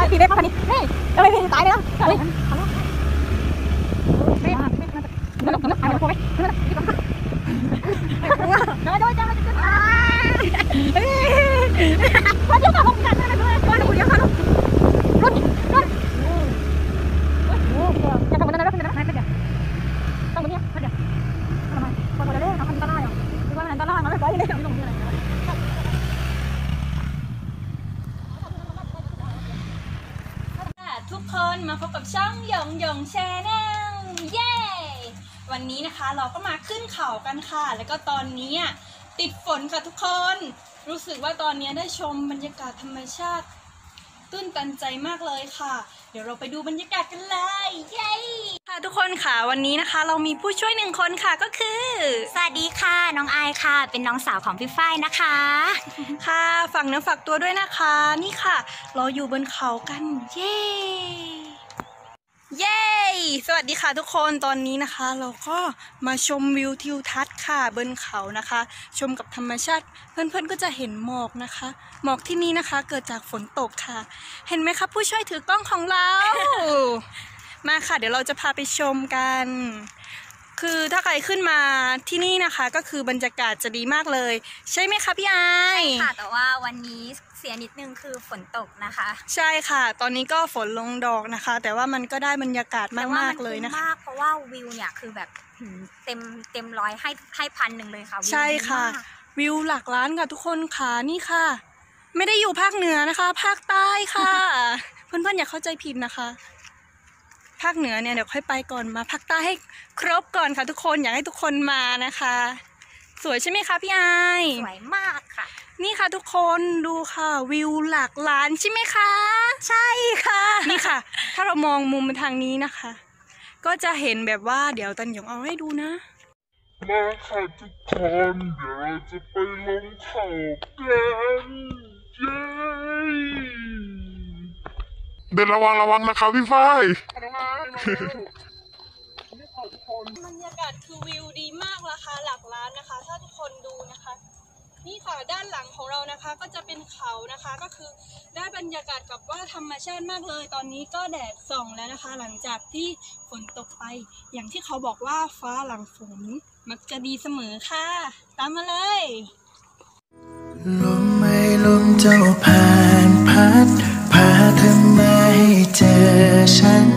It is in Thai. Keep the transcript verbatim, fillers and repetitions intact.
ตีเล็บมาพันนี้นี่เอาไปตายเลยนะเอาเลยไม่ไม่ไม่ไม่ไม่ไม่ไม่ไม่ไม่โดยจะมาจะตายเฮ้ยมาดูกับผมกันนะด้วยมาดูเดี๋ยวค่ะรุ่นรุ่นโอ้โหจะทำมันอะไรก็ไม่ได้ไม่ได้ต้องแบบนี้ไม่ได้ทำไมคนเราเล่นทำมันตลาดอ่ะคือว่ามันตลาดมันไม่ปล่อยเลยไม่ลงที่ไหนทุกคนมาพบกับช่องหยงหยงแชนแนลเย้วันนี้นะคะเราก็มาขึ้นเขากันค่ะแล้วก็ตอนนี้ติดฝนค่ะทุกคนรู้สึกว่าตอนนี้ได้ชมบรรยากาศธรรมชาติตื้นตันใจมากเลยค่ะเดี๋ยวเราไปดูบรรยากาศกันเลยเย้ค่ะทุกคนค่ะวันนี้นะคะเรามีผู้ช่วยหนึ่งคนค่ะก็คือสวัสดีค่ะน้องอายค่ะเป็นน้องสาวของพี่ฝ้ายนะคะค่ะฝากเนื้อฝากตัวด้วยนะคะนี่ค่ะเราอยู่บนเขากันเย้เย้สวัสดีค่ะทุกคนตอนนี้นะคะเราก็มาชมวิวทิวทัศน์ค่ะบนเขานะคะชมกับธรรมชาติเพื่อนๆก็จะเห็นหมอกนะคะหมอกที่นี่นะคะเกิดจากฝนตกค่ะเห็นไหมคะผู้ช่วยถือกล้องของเรา มาค่ะเดี๋ยวเราจะพาไปชมกันคือถ้าใครขึ้นมาที่นี่นะคะก็คือบรรยากาศจะดีมากเลยใช่ไหมคะพี่ไอใช่ค่ะแต่ว่าวันนี้เสียนิดนึงคือฝนตกนะคะใช่ค่ะตอนนี้ก็ฝนลงดอกนะคะแต่ว่ามันก็ได้บรรยากาศมากๆเลยนะคะมากเพราะว่าวิวเนี่ยคือแบบเต็มเต็มร้อยให้ให้พันหนึ่งเลยค่ะใช่ค่ะวิวหลักล้านค่ะทุกคนค่ะนี่ค่ะไม่ได้อยู่ภาคเหนือนะคะภาคใต้ค่ะ เพื่อนๆอย่าเข้าใจผิดนะคะภาคเหนือเนี่ยเดี๋ยวค่อยไปก่อนมาภาคใต้ให้ครบก่อนค่ะทุกคนอยากให้ทุกคนมานะคะสวยใช่ไหมคะพี่ไอสวยมากค่ะนี่ค่ะทุกคนดูค่ะวิวหลักล้านใช่ไหมคะใช่ค่ะนี่ค่ะถ้าเรามองมุมทางนี้นะคะก็จะเห็นแบบว่าเดี๋ยวตันหยงเอาให้ดูนะมาค่ะทุกคนเดี๋ยวเราจะไปลงเขากันเย้เดินระวังระวังนะคะพี่ฝ้ายบรรยากาศคือวิวดีมากราคาหลักล้านนะคะถ้าทุกคนดูนะคะนี่ค่ะด้านหลังของเรานะคะก็จะเป็นเขานะคะก็คือได้บรรยากาศกับว่าธรรมชาติมากเลยตอนนี้ก็แดดส่องแล้วนะคะหลังจากที่ฝนตกไปอย่างที่เขาบอกว่าฟ้าหลังฝนมักจะดีเสมอค่ะตามมาเลยลมไม่ลมเจ้าผ่านพัดพาเธอมาให้เจอฉัน